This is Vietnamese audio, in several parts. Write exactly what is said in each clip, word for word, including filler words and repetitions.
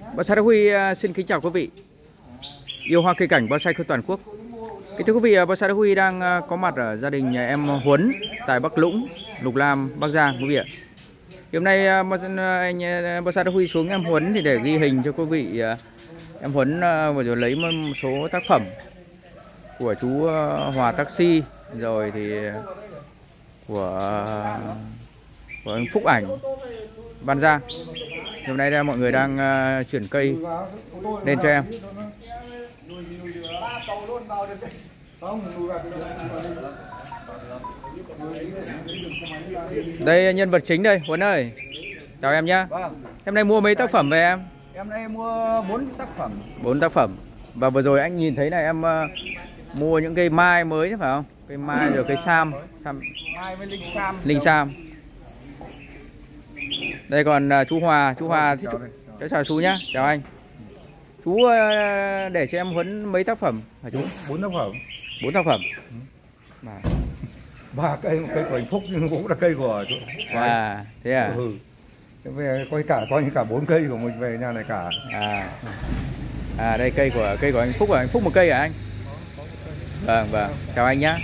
Bonsai Đắc Huy xin kính chào quý vị yêu hoa cây cảnh bonsai trên toàn quốc. Kính thưa quý vị, Bonsai Đắc Huy đang có mặt ở gia đình nhà em Huấn tại Bắc Lũng, Lục Lam, Bắc Giang quý vị ạ. Hôm nay anh Bonsai Đắc Huy xuống em Huấn thì để ghi hình cho quý vị. Em Huấn vừa rồi lấy một số tác phẩm của chú Hòa Taxi, rồi thì của của anh Phúc Ảnh Văn Giang. Hôm nay mọi người đang uh, chuyển cây lên cho em. Đây nhân vật chính đây, Huấn ơi. Chào em nhá. Em nay mua mấy tác phẩm về em? Em nay mua bốn tác phẩm. bốn tác phẩm. Và vừa rồi anh nhìn thấy này em uh, mua những cây mai mới phải không? Cây mai rồi cây sam, sam. Mai với linh sam. Linh sam. Đây còn uh, chú Hòa, chú Hòa chào, chào, chào chú nhá, chào anh. Chú uh, để cho em Huấn mấy tác phẩm hả chú? Bốn tác phẩm. Bốn tác phẩm. Mà ba cây, một cây của anh Phúc nhưng cũng là cây của chú. À, thế à? Ừ. Về coi cả coi như cả bốn cây của mình về nhà này cả. À. À đây cây của cây của anh Phúc, à anh Phúc một cây hả anh? Vâng vâng, chào anh nhá.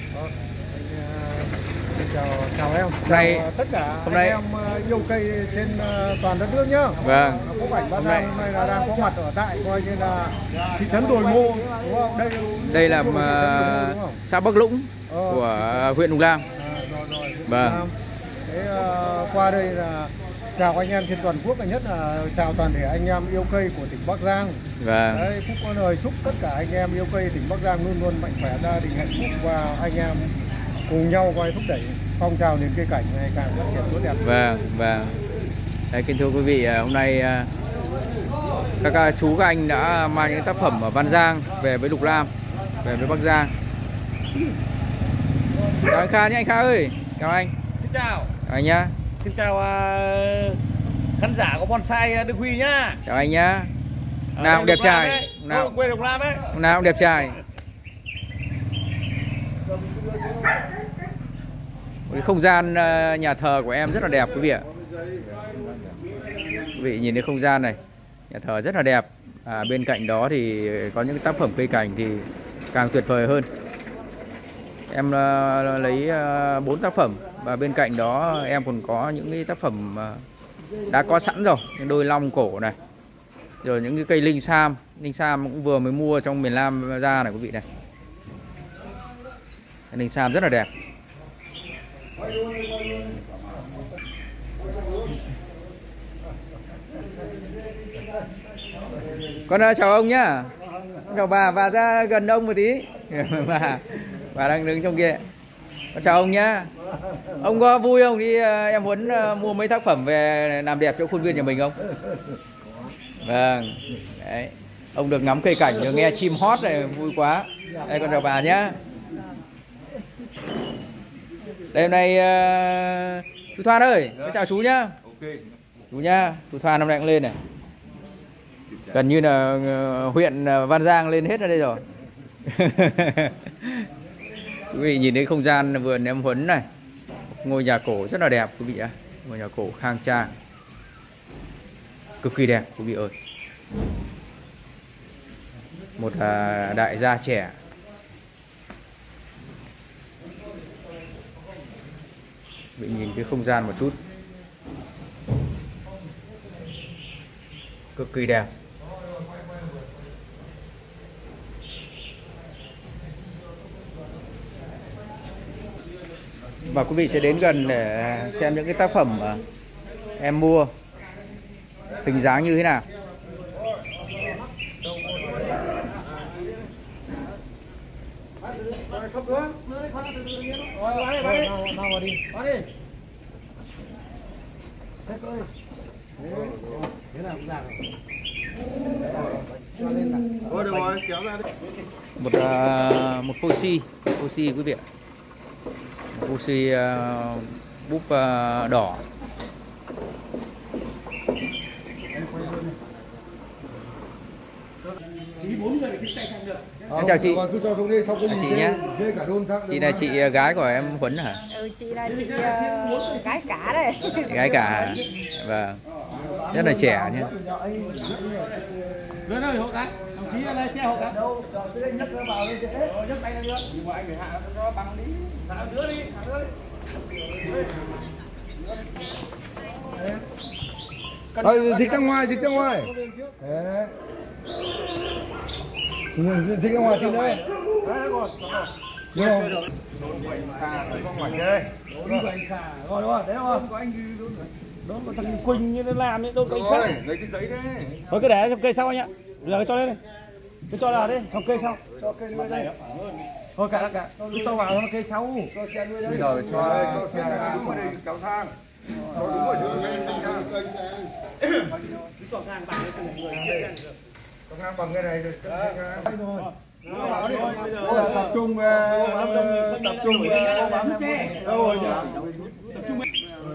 Chào, chào em, chào nay, tất cả hôm anh nay em yêu cây trên toàn đất nước nhá. Vâng. Phúc Ảnh Bắc Giang hôm nay là đang có mặt ở tại coi như là thị trấn Đồi Mô, đúng không? Đây đây là uh, xã Bắc Lũng ờ. của huyện Lục Lam. À, rồi, rồi, vâng. Thế uh, qua đây là chào anh em trên toàn quốc, là nhất là chào toàn thể anh em yêu cây của tỉnh Bắc Giang. Vâng. Đấy, Phúc có lời chúc tất cả anh em yêu cây tỉnh Bắc Giang luôn luôn mạnh khỏe, gia đình hạnh phúc và anh em cùng nhau coi thúc đẩy phong trào nền cây cảnh ngày càng phát triển tốt đẹp. Vâng, vâng. Đây, kính thưa quý vị, hôm nay các chú các anh đã mang những tác phẩm ở Văn Giang về với Lục Lam, về với Bắc Giang. Chào anh Kha nhé, anh Kha ơi. Chào anh. Xin chào. Chào anh nhá. Xin chào uh, khán giả của Bonsai Đắc Huy nhá. Chào anh nhá. Nào cũng đẹp trai. Nào quê Lục Lam đấy. Nào cũng đẹp trai. Cái không gian nhà thờ của em rất là đẹp quý vị ạ. Quý vị nhìn thấy không gian này, nhà thờ rất là đẹp. À, bên cạnh đó thì có những tác phẩm cây cảnh thì càng tuyệt vời hơn. Em uh, lấy bốn uh, tác phẩm và bên cạnh đó em còn có những cái tác phẩm uh, đã có sẵn rồi, những đôi long cổ này, rồi những cái cây linh sam, linh sam cũng vừa mới mua trong miền Nam ra này quý vị này. Linh sam rất là đẹp. Con chào ông nhá. Chào bà, bà ra gần ông một tí. bà bà đang đứng trong kia. Con chào ông nhá. Ông có vui không đi em Huấn mua mấy tác phẩm về làm đẹp cho khuôn viên nhà mình không? Vâng. Đấy. Ông được ngắm cây cảnh, được nghe chim hót này vui quá. Đây con chào bà nhá. Đây hôm nay uh, chú Thoan ơi, chào chú nhá. Okay. Chú nhá, chú Thoan hôm nay cũng lên này. Gần như là uh, huyện uh, Văn Giang lên hết ở đây rồi. Quý vị nhìn thấy không gian vườn em Huấn này, ngôi nhà cổ rất là đẹp quý vị ạ. Ngôi nhà cổ khang trang, cực kỳ đẹp quý vị ơi. Một uh, đại gia trẻ. Quý vị nhìn cái không gian một chút, cực kỳ đẹp. Và quý vị sẽ đến gần để xem những cái tác phẩm mà em mua hình dáng như thế nào. Một uh, một phô si, phô si quý vị ạ. Một phô si uh, búp uh, đỏ. Em chào chị. Cứ cho xuống đi, xong À, chị nhé. Chị là chị gái của em Huấn hả? Ừ, chị là chị uh, gái cả đây. Gái cả. Vâng. Rất là trẻ nhé. Lên ơi hộ cái, đồng chí lái xe hộ cái. Đâu, cái nhấc nó vào lên dễ. Nhấc tay lên nữa. Nhưng mà anh phải hạ nó bằng đi. Hạ nữa đi, hạ nữa đi. Ờ, dịch ra ngoài, dịch ra ngoài. Đấy. Dịch ra ngoài tí nữa. Đúng không? Ngoài chơi. Đúng rồi, rồi đúng rồi, đấy không? Có anh đó có thằng Quỳnh như nó làm ấy, đâu có anh khác. Lấy cái giấy đấy. Thôi cứ để trong cây sau anh ạ. Giờ cái cho lên đi. Cứ cho vào đi, trong cây sau. Cho cây nuôi đây. Thôi cả cả, cứ cho vào trong cây sau. Cho xe nuôi đây. Rồi cho cho xe đúng ở đây kéo thang. Cho đúng ở đây Cứ cho ngang bằng cái này người này. cho ngang bằng cái này rồi. Rồi. Tập trung tập trung đâu rồi nhỉ? Tập trung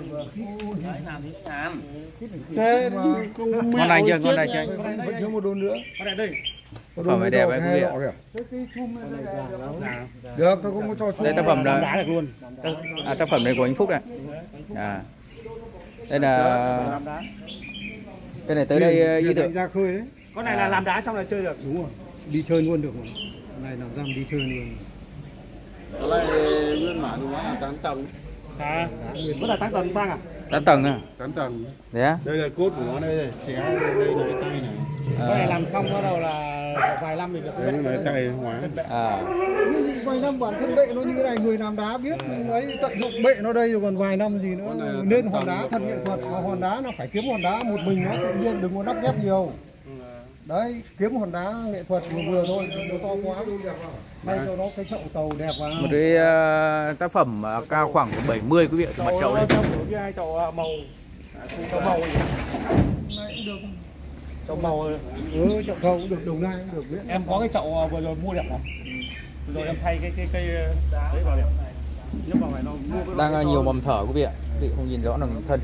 thế Ngon lành chưa, ngon lành chưa anh? Vẫn thiếu một đôn nữa. Đây. Phẩm phải đẹp ấy quý vị ạ. Được, tôi cũng có cho Đây tác phẩm Đá là được luôn. à, tác phẩm này của anh Phúc này. À. Đây là cái này tới đây ý tưởng. ra khơi đấy. Con này là làm đá xong là chơi được. Đúng rồi. Đi chơi luôn được rồi. Này làm ra đi chơi luôn. cái này nguyên bản của nó là tám tầng. À, vẫn là tăng tầng sang à? tám tầng à? tám tầng. Đấy á? Đây là cốt của nó đây này, xé đây là cái tay này. Cái này làm xong bắt đầu là vài năm thì được. Đây là cái tay hóa. À. Vài năm bản thân bệ nó như thế này người làm đá biết ấy tận dụng bệ nó đây rồi còn vài năm gì nữa nên hòn đá thật nghệ thuật mà hòn đá nó phải kiếm hòn đá một mình nó tự nhiên đừng có lắp ghép nhiều. Đấy, kiếm hòn đá nghệ thuật vừa vừa thôi, đừng có to quá. May cho nó cái chậu tàu đẹp vào. Một cái uh, tác phẩm uh, cao khoảng bảy mươi quý vị ạ, mặt chậu đây. Cái hai chậu màu. Chậu màu gì? Này cũng được. Chậu màu. Ừ, chậu tàu cũng được, đồng nai cũng được biết. Em có cái chậu vừa rồi mua đẹp không? Vừa rồi em thay cái cái cây đấy vào đẹp. Nhưng mà phải nó mua cái Đang uh, nhiều mầm thở quý vị ạ. Quý vị không nhìn rõ được thân.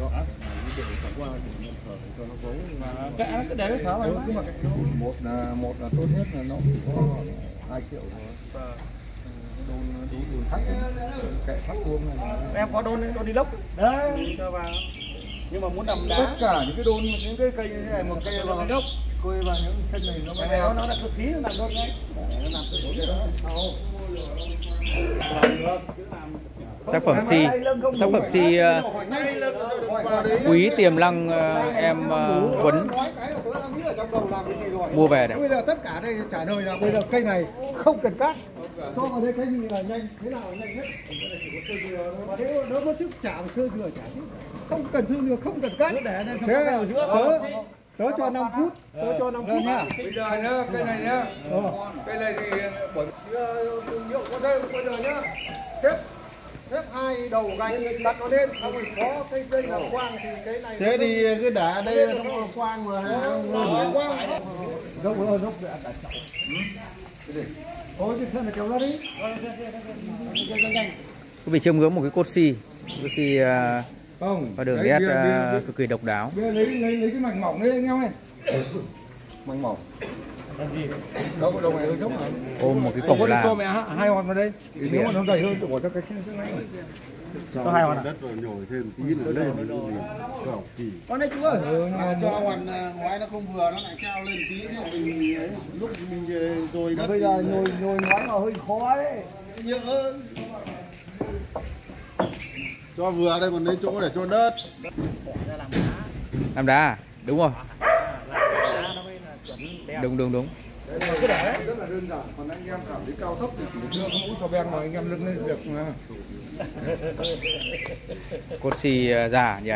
Cái cái để thở vào. Một là một là tốt nhất là nó chỉ có hai triệu thôi. Đôn đôn đôn thắt kệ thắt vuông này. Em có đôn đôn đi lốc. Đấy, cho vào. Nhưng mà muốn đầm đá. Tất cả những cái đôn những cái cây như này một cây vào gốc, cây vào những chân này nó mới nó nó là cực khí nó làm đôn ngay. Nó làm cực Tác phẩm si, tác phẩm si uh, quý tiềm năng uh, em uh, Huấn mua về đấy. Bây giờ tất cả đây trả lời là bây giờ cây này không cần cắt, cho vào đây cái gì là nhanh, thế nào là nhanh hết. Và thế nó có sức chả sơ dừa chả chứ, không cần sơ dừa, không cần cắt. Thế tớ tớ cho năm phút, tớ cho năm phút nhá. Bây giờ nhá, cây này nhá, cây này thì bởi nhựa có đây bây giờ nhá, xếp xếp hai đầu gạch đặt nó lên, xong rồi có cây dây làm quang thì cái này. Thế thì cái đá đây là nó quang mà ha. Quang. Dốc ơi dốc để đặt chậu. Ôi cái sơn này kéo ra đi. Quý vị chiêm ngưỡng một cái cốt si, cốt si uh, Không. và đường nét uh, cực kỳ độc đáo. Bây giờ lấy lấy lấy cái mảnh mỏng đấy anh em ơi. Mảnh mỏng. Đâu đâu này hơi giống rồi. Ôm một cái cổng Có đi cho là mẹ hai hòn vào đây. Thì nếu mà nó dày hơn tôi bỏ cho cái cái này. Có hai hòn đất rồi nhồi thêm tí nữa lên thì cầu kỳ. Con này chú ơi. Mà cho hòn ngoái nó không vừa nó lại cao lên tí thì mình ấy, lúc mình rồi đất. Bây giờ nhồi nhồi ngoái vào hơi khó đấy. Nhỡ. Cho vừa đây còn lấy chỗ để cho đất. làm đá à? Đúng rồi. Đúng đúng đúng. Cái đẻ rất là đơn giản, còn anh em cảm thấy cao thấp thì chỉ đưa mũ so ben mà anh em lưng lên được. Cốt si uh, già nhỉ.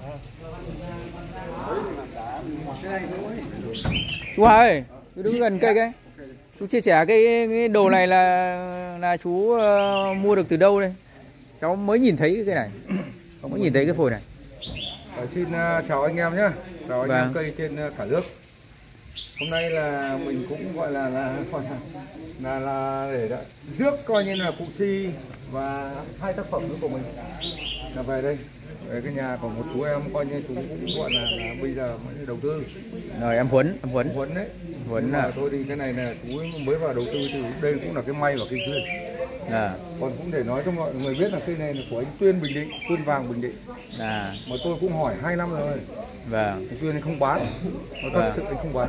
Chú Hòa ơi, chú đứng gần cây cái. Chú chia sẻ cái, cái đồ này là là chú uh, mua được từ đâu đây? Cháu mới nhìn thấy cái này, không mới nhìn thấy cái phổi này. Rồi, xin uh, chào anh em nhé, chào anh Vâng. em cây trên uh, cả nước. Hôm nay là mình cũng gọi là là gọi là là, là để đã, rước coi như là cụ si và hai tác phẩm nữa của mình là về đây, về cái nhà của một chú em coi như chú cũng gọi là, là bây giờ mới đầu tư. Rồi em Huấn, em Huấn. Huấn đấy. Huấn là là thôi thì cái này là chú mới vào đầu tư thì đây cũng là cái may và cái duyên. à, Còn cũng để nói cho mọi người biết là cây này là của anh Tuyên Bình Định, Tuyên Vàng Bình Định. à, Mà tôi cũng hỏi hai năm rồi. Vâng. Tuyên anh không bán, nó thật Vâng. sự anh không bán.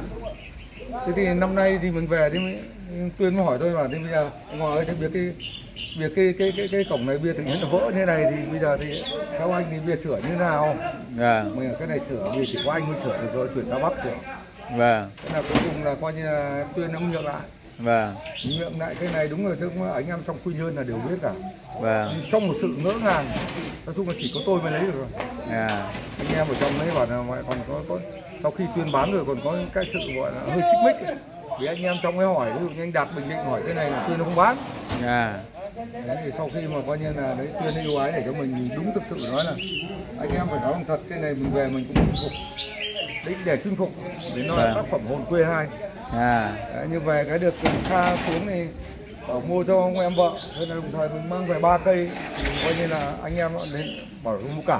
Thế thì năm nay thì mình về thì mới, Tuyên mới hỏi tôi bảo thì bây giờ ngồi ơi, việc cái việc cái cái cái cái cổng này bia tự nhiên nó vỡ như này thì bây giờ thì theo anh thì bia sửa như thế nào? Vâng. Mình cái này sửa bia chỉ có anh mới sửa được rồi, chuyển ra Bắc sửa. Vâng. Thế là cuối cùng là coi như là Tuyên ông nhượng lại. Vâng. Nhượng lại cái này đúng rồi, tức là anh em trong Quy Nhơn là đều biết cả. Vâng. Trong một sự ngỡ ngàng, nói chung là chỉ có tôi mới lấy được rồi. À. Anh em ở trong đấy bảo là còn có, có sau khi Tuyên bán rồi còn có cái sự gọi là hơi xích mích ấy. Vì anh em trong ấy hỏi, ví dụ như anh Đạt Bình Định hỏi cái này là Tuyên nó không bán. À. Đấy, thì sau khi mà coi như là đấy Tuyên yêu ái để cho mình thì đúng thực sự nói là anh em phải nói bằng thật, cái này mình về mình cũng chinh phục, đấy để chinh phục để nó là tác phẩm hồn quê hai. À. Đấy, như về cái được Kha xuống này bảo mua cho ông em vợ, thế là đồng thời mình mang về ba cây thì coi như là anh em nó đến bảo mua cả.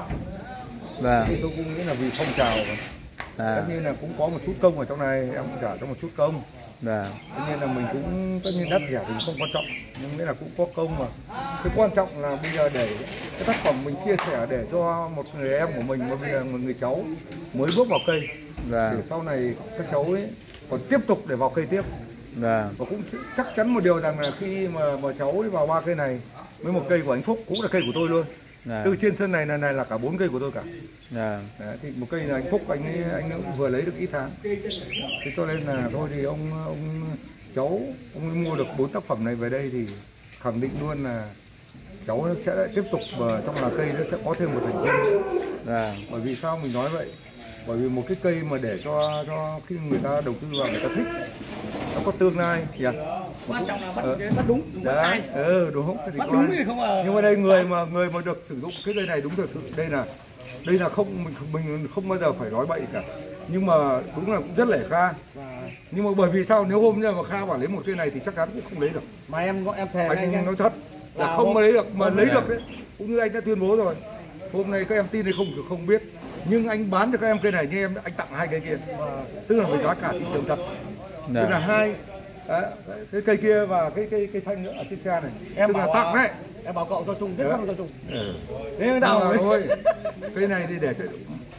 Vâng. Thì tôi cũng nghĩ là vì phong trào mà. À. Tất nhiên là cũng có một chút công ở trong này, em cũng trả cho một chút công. Vâng. Tất nhiên là mình cũng tất nhiên đắt rẻ thì không quan trọng, nhưng nghĩa là cũng có công mà. Cái quan trọng là bây giờ để cái tác phẩm mình chia sẻ để cho một người em của mình, mà bây giờ một người cháu mới bước vào cây, Vâng. để sau này các cháu ấy còn tiếp tục để vào cây tiếp. Vâng. Và cũng chắc chắn một điều rằng là khi mà, mà cháu ấy vào ba cây này với một cây của anh Phúc cũng là cây của tôi luôn. Vâng. Từ trên sân này này, này là cả bốn cây của tôi cả. Vâng. Đấy, thì một cây là anh Phúc anh ấy, anh ấy vừa lấy được ít tháng, thế cho nên là thôi thì ông ông cháu ông ấy mua được bốn tác phẩm này về đây thì khẳng định luôn là cháu sẽ tiếp tục vào trong là cây nó sẽ có thêm một thành viên. Vâng. Bởi vì sao mình nói vậy? Bởi vì một cái cây mà để cho cho khi người ta đầu tư vào người ta thích, nó có tương lai, yeah. Quan trọng là bắt, ờ. bắt đúng, đúng bắt sai. Ừ, đúng. Thì Bắt có đúng thì không à. Nhưng mà đây người mà người mà được sử dụng cái cây này đúng thực sự đây là đây là không mình mình không bao giờ phải nói bậy cả. Nhưng mà đúng là cũng rất lẻ Kha. Nhưng mà bởi vì sao, nếu hôm nay mà Kha bảo lấy một cây này thì chắc chắn cũng không lấy được. Mà em em thề Anh, anh, anh nói thật là là không hôm, mà lấy được, mà lấy là... được đấy. Cũng như anh đã tuyên bố rồi. Hôm nay các em tin hay không thì không biết. Nhưng anh bán cho các em cây này như em anh tặng hai cây kia. Tức là với giá cả thị trường thật. Dạ. Tức là hai đấy, cái cây kia và cái cây cây xanh nữa ở trên xe này. Em tức là tặng đấy. Em bảo cậu cho Trung, biết không cho Trung. Ừ. Thế nào rồi thôi. Cây này thì để cho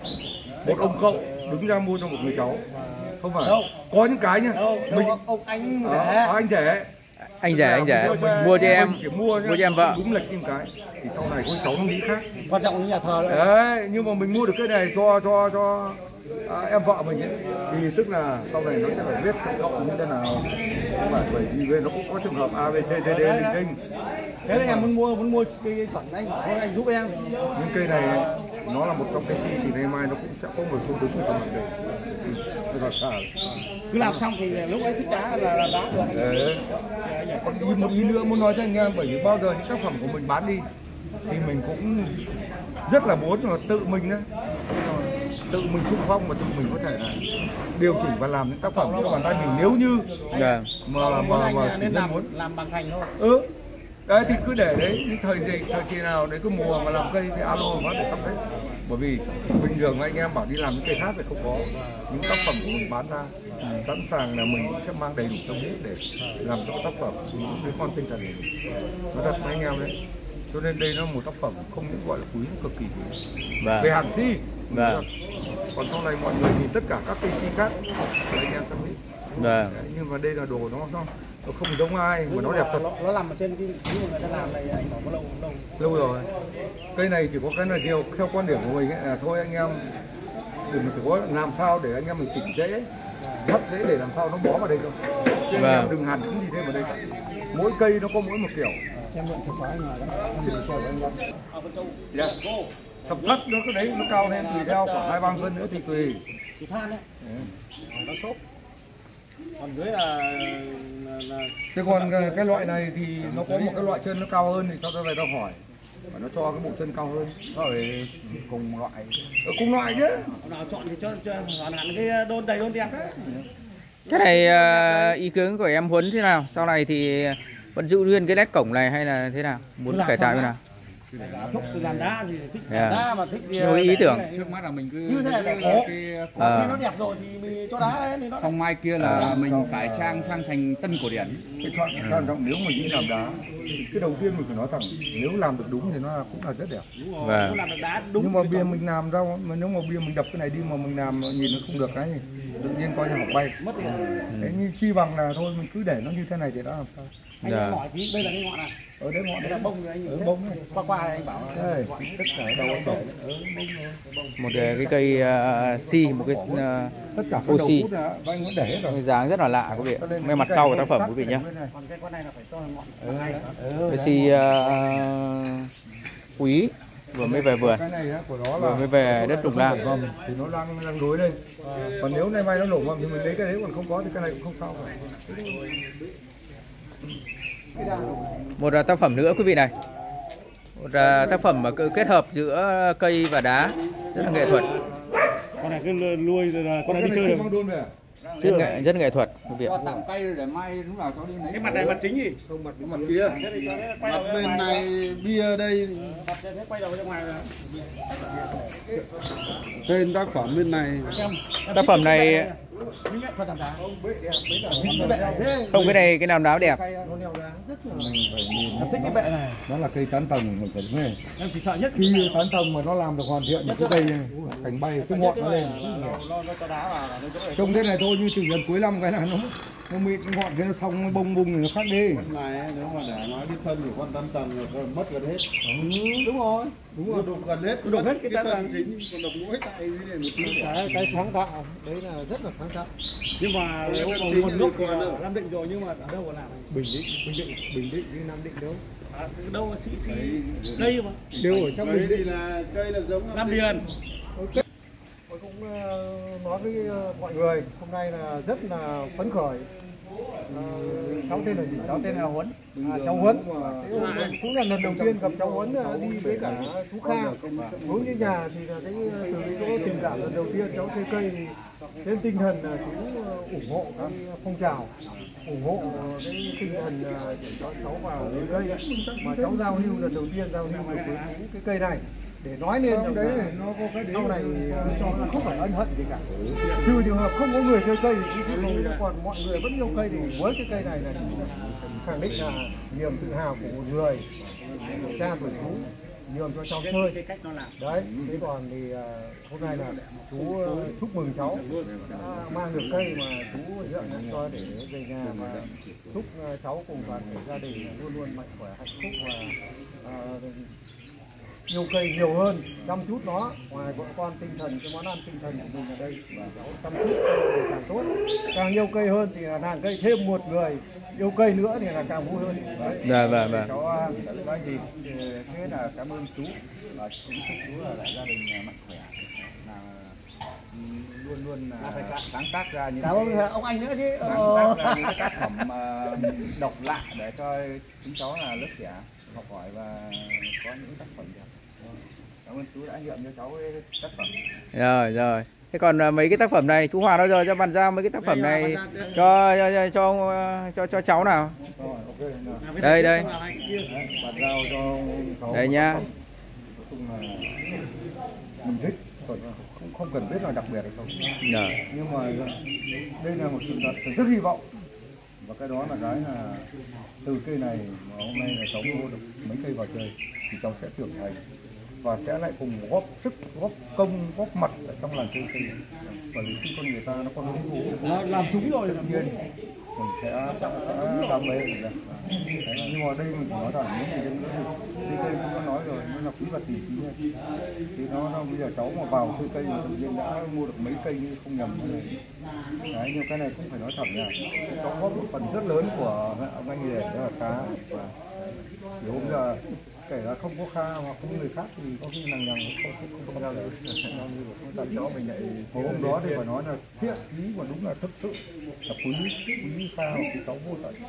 một ông cậu đứng ra mua cho một người cháu. Không phải. Đâu. Có những cái nhá. Đâu, đâu, mình ông anh à, rẻ. anh rẻ. Anh rẻ, anh rẻ. Mình Mua cho em, chỉ mua, mua cho em vợ. Đúng lệch những cái. Thì sau này con cháu nó nghĩ khác. Quan trọng là nhà thờ đấy. Đấy, nhưng mà mình mua được cái này cho cho cho à, em vợ mình ấy, thì tức là sau này nó sẽ phải viết cho cậu như thế nào. Phải bởi vì bên nó cũng có trường hợp A B C D D linh tinh. Thế là em muốn mua muốn mua cây chuẩn anh bảo thôi anh giúp em. Nhưng cây này nó là một trong cái chi thì ngày mai nó cũng sẽ có một số đứng ở trong mặt đây. Cứ làm xong thì lúc ấy thích đá là, là đá được. Đấy. Còn ý, một ý nữa muốn nói cho anh em, bởi vì bao giờ những tác phẩm của mình bán đi thì mình cũng rất là muốn mà tự mình đó, tự mình xung phong và tự mình có thể là điều chỉnh và làm những tác phẩm cho bàn tay mình, nếu như Dạ. mà mà mà nên nhân làm muốn làm bằng thành thôi. ừ đấy thì cứ để đấy những thời gì thời kỳ nào đấy cứ mùa mà làm cây thì alo nó để sắp xếp. Bởi vì bình thường anh em bảo đi làm những cây khác thì không có, những tác phẩm của mình bán ra sẵn sàng là mình sẽ mang đầy đủ tâm huyết để làm cho tác phẩm những đứa con tinh thần này. Nó thật với anh em đấy. Cho nên đây nó một tác phẩm không những gọi là quý, cực kỳ quý. Vâng. Về hàng si. Vâng. Còn sau này mọi người nhìn tất cả các cây si khác thì anh em sẽ biết. Vâng. Đấy, nhưng mà đây là đồ nó nó, nó không giống ai mà nó đẹp thật. Nó, nó nằm ở trên cái thứ mà người ta làm này anh bảo có lâu lâu. Lâu rồi. Cây này chỉ có cái là điều theo quan điểm của mình ấy, là thôi anh em đừng chỉ có làm sao để anh em mình chỉnh dễ, hấp dễ để làm sao nó bó vào đây thôi. Chứ anh Vâng. em đừng hàn những gì thêm vào đây cả. Mỗi cây nó có mỗi một kiểu. Em mượn chìa khóa ngoài đó. Em đi xe của anh em. À con Châu. Yeah. Sầm thất nó cái đấy nó cao lên tùy theo khoảng hai ba phân nữa thì tùy. Chỉ than đấy. Nó xốp. Còn dưới là, là, là... Thế còn cái, cái loại này thì nó có một cái loại chân nó cao hơn thì sau đó về tao hỏi và nó cho cái bộ chân cao hơn. Nó phải cùng loại. Ừ, cùng loại chứ. Hôm nào chọn thì cho cho hoàn hẳn cái đôn đầy đôn đẹp đấy. Cái này uh, ý kiến của em Huấn thế nào? Sau này thì vẫn giữ nguyên cái nét cổng này hay là thế nào? Muốn cải tạo như nào? thuốc từ làm đá thì thích Yeah. đá mà thích nhiều ý tưởng. Trước mắt là mình cứ như thế này là cái- khổ. cái- À. Khi nó đẹp rồi thì mình cho đá ấy, thì nó Xong mai kia là À. mình cải trang sang thành tân cổ điển. Cái chọn quan trọng nếu mà đi làm đá thì cái đầu tiên mình phải nói thẳng, nếu làm được đúng thì nó cũng là rất đẹp. Vâng. nó làm được đá đúng. Nhưng mà bia mình làm ra mà nếu mà bia mình đập cái này đi mà mình làm nhìn nó không được cái gì tự nhiên coi như học bay. mất tiền. Thế như chi bằng là thôi mình cứ để nó như thế này thì đã làm sao. Anh Dạ. yeah. hỏi tí đây là cái ngọn này. Ở đấy ngọn Đây đấy là bông rồi anh nhìn ở xem. bông này. Qua qua anh bảo Đây, tất cả đầu anh để ở Một ờ, cái cây uh, si, một cái uh, tất cả các đầu Oxy. hút là anh vẫn để hết rồi. cái dáng rất là lạ quý vị. Ngay mặt sau của tác phẩm quý vị nhé. còn cái con này là phải cho ngọn. Cái si uh, quý vừa mới về vườn, Cái này á, của nó vừa là mới về đất Lục Lam. vâng thì nó đang đang đối đây. Còn nếu nay mai nó nổ mầm thì mình lấy cái đấy, còn không có thì cái này cũng không sao cả. Một uh, tác phẩm nữa quý vị này. Một uh, tác phẩm mà cứ kết hợp giữa cây và đá, rất là nghệ thuật, Con này cứ nuôi là con này đi chơi không được. mang đôn về à? rất nghệ rất nghệ thuật quý vị ạ. Cho tặng cây rồi để mai lúc nào cháu đi lấy. Cái mặt này mặt chính gì? Không mặt cái mặt kia. Thế thì cho nó quay Mặt đầu bên ra ngoài. này bia đây, Mặt thế quay đầu ra ngoài rồi. tên tác phẩm bên này. Tác phẩm này Những nghệ thuật làm đá. không, cái này cái làm đá đẹp. Nó neo đá rất là mình phải nhìn. Em thích cái bệ này. Nó là cây tán tầng mình phải nghe. Em chỉ sợ nhất Khi tán tầng mà nó làm được hoàn thiện thì cái cây này, cành bay sức ngọn nó lên. nó nó cho đá vào là nó chỗ Trông thế này thôi như từ gần cuối năm cái là nó nó mịn cái ngọn kia nó xong nó bông bung thì nó khác đi. Bên này ấy, nếu mà để nói cái thân của con tán tầng rồi mất gần hết. đúng rồi. Đúng rồi, đục gần hết. Đục hết cái cái tán thân tầng. chính, còn đục mỗi tay cái này một tí. cái cái sáng tạo đấy là rất là sáng tạo. Nhưng mà Cái nếu thân mà chính nguồn thì gốc thì còn đâu. là Nam Định rồi nhưng mà ở đâu có làm? Bình Định, Bình Định, Bình Định như Nam Định đâu. À, đâu sĩ sĩ đây mà. Đều ở trong Cây Bình thì Định. là cây là giống Nam Điền. Tôi cũng ờ, nói với ờ, mọi người hôm nay là rất là phấn khởi. Ờ, cháu tên là gì? Cháu tên là Huấn. À, cháu Huấn. Thế cũng là lần đầu tiên gặp cháu Huấn ờ, đi với cả chú Kha. Đối với nhà thì là cái từ cái chỗ tình cảm lần đầu tiên cháu chơi cây thì trên tinh thần là chú ờ, ủng hộ cái phong trào, ủng hộ cái tinh thần ờ, để cho cháu vào cái cây ấy. Mà cháu giao lưu lần đầu tiên giao lưu được với chú cái cây này để nói lên rằng Đấy là nó có cái sau này ờ, cho nó không phải ân hận gì cả. Trừ trường hợp không có người chơi cây thì chú thấy còn mọi người vẫn yêu cây thì với cái cây này là khẳng định là niềm tự hào của một người, của cha của chú, nhường cho cháu chơi. Cái cách nó làm. Đấy, thế còn thì ờ, hôm nay là chú ờ, chúc mừng cháu đã mang được cây mà chú dựa cho để về nhà và chúc ờ, cháu cùng toàn thể gia đình luôn luôn mạnh khỏe, hạnh phúc và ờ, yêu cây nhiều hơn, chăm chút nó. Ngoài vợ con tinh thần, cái món ăn tinh thần của mình ở đây và cháu chăm chút thì càng tốt, càng yêu cây hơn thì là nàng cây thêm một người yêu cây nữa thì là càng vui hơn. Đấy. Dạ vâng vâng. Cháu nói gì thế là cảm ơn chú và cũng chúc chú là gia đình mạnh khỏe, là luôn luôn là sáng tác ra những Cảm ơn cái- ông anh nữa chứ. sáng Ờ. tác ra những cái tác phẩm ờ, độc lạ để cho chúng cháu là lớp trẻ học hỏi và có những tác phẩm đẹp. Cảm ơn chú đã hiện cho cháu cái tác phẩm. Rồi rồi. Thế còn à, mấy cái tác phẩm này chú Hòa nói rồi, cho bàn giao mấy cái tác phẩm này cho cho cho cho, cho, cho cháu nào. Rồi, ok. nào. Đây đây. Bàn giao cho cháu. Đây nhá. Nói chung là mình thích, còn không không cần biết là đặc biệt hay không. Rồi. Nhưng mà đây là một sự thật tôi rất hy vọng, và cái đó là cái là từ cây này mà hôm nay là cháu mua được mấy cây vào chơi thì cháu sẽ trưởng thành và sẽ lại cùng góp sức, góp công, góp mặt ở trong làng chơi cây. Bởi vì khi con người ta nó còn hứng thú, Nó làm trúng rồi. tự nhiên mình sẽ sẽ đam mê được. Đấy, nhưng mà đây mình phải nói rằng những người dân chơi cây cũng có nói rồi, nó là quý vật tỷ phí này. Thì nó, nó bây giờ cháu mà vào chơi cây mà tự nhiên đã mua được mấy cây như không nhầm như này. Đấy, nhưng cái này cũng phải nói thật nha, cháu góp một phần rất lớn của ông anh này đó là cá, và thì hôm giờ kể là không có Kha hoặc không người khác thì có khi nàng nhằng không không không giao được. Không cháu mình lại hôm đó thì phải nói là thiện ý và đúng là thực sự là quý quý Kha của cháu vô tận.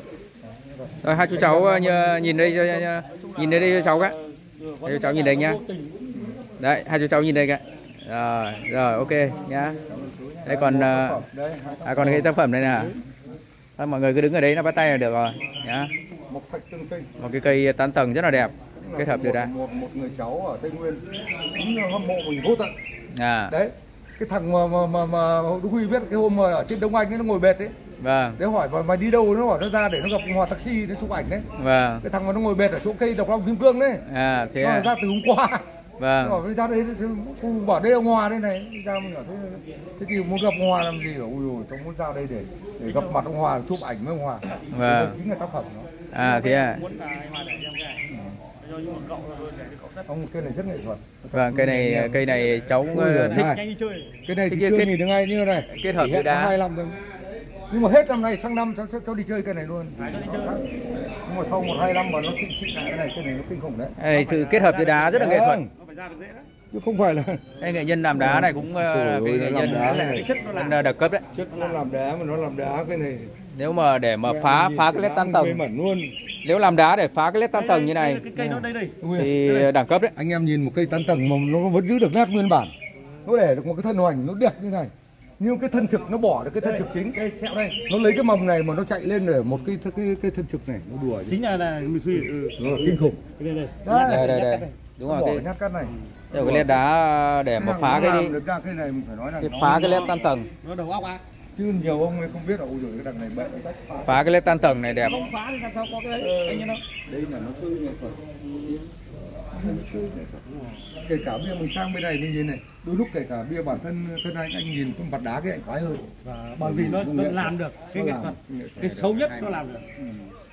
Rồi hai chú cháu ờ, nhờ, nhìn đây cho, cho nhìn đây, đây cho cháu cái. Hai chú cháu nhìn đây nhá. Đấy, hai chú cháu nhìn đây cái. Rồi, rồi ok nhá. Đây còn ờ, à, còn cái tác phẩm này nè. À, mọi người cứ đứng ở đấy nó bắt tay là được rồi nhá. Một thạch tương sinh. Một cái cây tán tầng rất là đẹp. kết hợp từ đá. Một một người cháu ở Tây Nguyên cũng hâm mộ mình vô tận. À. Đấy, cái thằng mà mà mà, mà Huy biết cái hôm mà ở trên Đông Anh ấy, nó ngồi bệt ấy. Vâng. Thế hỏi mà mày đi đâu, nó hỏi nó ra để nó gặp Hòa taxi để chụp ảnh đấy. Vâng. Cái thằng mà nó ngồi bệt ở chỗ cây Độc Long Kim Cương đấy. À thế nó à. ra từ hôm qua. Vâng. Nó bảo ra đây khu bảo đây ông Hòa đây này, ra mình bảo thế thế thì muốn gặp ông Hòa làm gì? Ui dồi, tôi muốn ra đây để để gặp mặt ông Hòa, chụp ảnh với ông Hòa. Vâng. Chính là tác phẩm đó. À thế à. Ông cây này rất nghệ thuật. Vâng, cây này cây này cháu thích. Cái này thì chưa nhìn được ngay như này. Kết hợp với đá. hai năm thôi. Nhưng mà hết năm nay sang năm cháu, cháu, cháu đi chơi cái này luôn. Nhưng mà sau một hai năm mà nó xịn xịn lại cái này, cái này nó kinh khủng đấy. Đây, sự kết hợp với đá rất là nghệ thuật. Chứ không phải là cái nghệ nhân làm đá này cũng là cái nghệ nhân đá đặc cấp đấy. Chất nó làm đá mà nó làm đá cái này. Nếu mà để mà phá phá cái led tan tầng luôn. Nếu làm đá để phá cái led tan tầng như này thì đẳng cấp đấy. Anh em nhìn một cây tan tầng mà nó vẫn giữ được nét nguyên bản. Nó để được một cái thân hoành nó đẹp như này. Nhưng cái thân trực nó bỏ được cái thân trực chính. Nó lấy cái mầm này mà nó chạy lên để một cái cái cái thân trực này nó đùa. Chính là là mình suy ừ. Kinh khủng. Đây đây đây. Đúng rồi, cái nhát cắt này. Đây cái led đá để mà phá cái đi. Cái này mình phải nói là cái phá cái led tan tầng. Nó đầu óc à? Chứ nhiều ông ấy không biết là ôi giời cái đằng này bậy phá. Phá cái led tan tầng này đẹp. Không phá thì làm sao có cái đấy. Anh nó. Đây là nó chơi nghệ thuật. Kể cả bia mình sang bên này mình nhìn này, đôi lúc kể cả bia bản thân thân anh anh nhìn con mặt đá cái anh khoái hơn. Và bởi vì nó, nó làm được cái nghệ thuật, cái xấu nhất nó làm được. Ừ.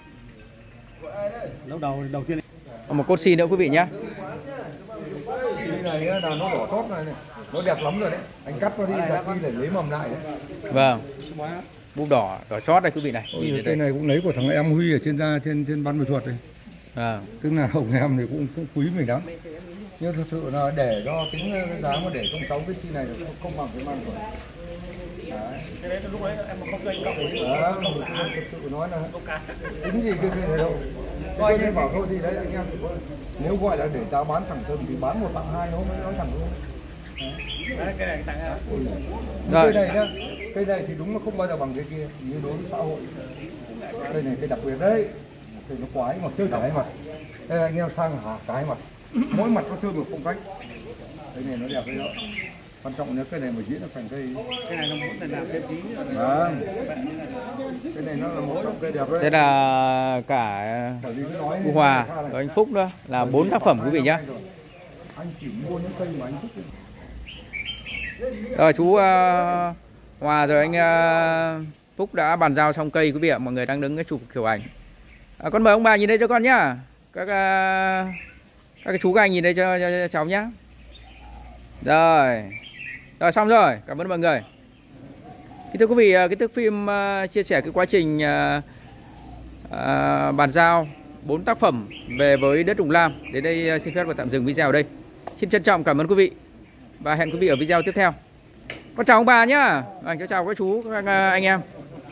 Lâu đầu đầu tiên. Còn một cốt xi nữa quý vị nhé. Cái này là nó đỏ tốt này, này, nó đẹp lắm rồi đấy. Anh cắt nó đi, cắt đi để lấy mầm lại đấy. Vâng. Búp đỏ, đỏ chót đây quý vị này. Ôi, cái này cũng lấy của thằng em Huy ở trên ra trên trên ban mỹ thuật đây. À. Tức là ông em thì cũng, cũng quý mình lắm. Nhưng thực sự là để cho tính cái giá mà để trong cháu cái chi này là không, không bằng cái mang rồi. Đấy. Cái đấy lúc đấy em không cây cọc đấy. Đó, thực sự nói là tính gì cái này đâu. Coi như bảo thôi thì đấy anh em. Nếu gọi là để giá bán thẳng thân thì bán một tặng hai nó mới nói thẳng luôn. Đấy, cái này tặng em. Cây này nhá, cây này thì đúng là không bao giờ bằng cái kia, như đối với xã hội. Cây này cây đặc biệt đấy. Cây nó quái mà chơi cả hai mặt. Đây anh em sang hả cả hai mặt. Mỗi mặt nó chơi một phong cách. Cái này nó đẹp đấy đó. Quan trọng nếu cái này mà diễn nó thành cây. Cái này nó muốn làm thêm tí. Vâng. Cái này nó là một trong cây đẹp đấy. Thế là cả Cụ Hòa và anh Phúc nữa là bốn tác phẩm quý vị nhé. Anh chỉ mua những cây mà anh thích. Rồi chú uh, Hòa rồi anh uh, Phúc đã bàn giao xong cây quý vị ạ. Mọi người đang đứng cái chụp kiểu ảnh. À, con mời ông bà nhìn đây cho con nhá. Các uh, các cái chú các anh nhìn đây cho, cho, cho cháu nhá. Rồi. Rồi xong rồi. Cảm ơn mọi người. Kính thưa quý vị, cái thước phim uh, chia sẻ cái quá trình uh, uh, bàn giao bốn tác phẩm về với đất Đồng Lam. Đến đây uh, xin phép và tạm dừng video ở đây. Xin trân trọng cảm ơn quý vị và hẹn quý vị ở video tiếp theo. Con chào ông bà nhá. À, cháu chào các chú, các anh em.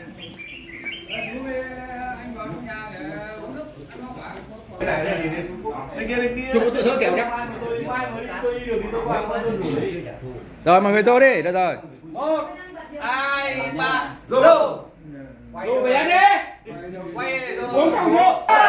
Chụp tự thơ kiểu nhé. Rồi mọi người vô đi, được rồi. Một, hai, ba, rồi. Rồi về đi. Quay rồi. Uống xong vô.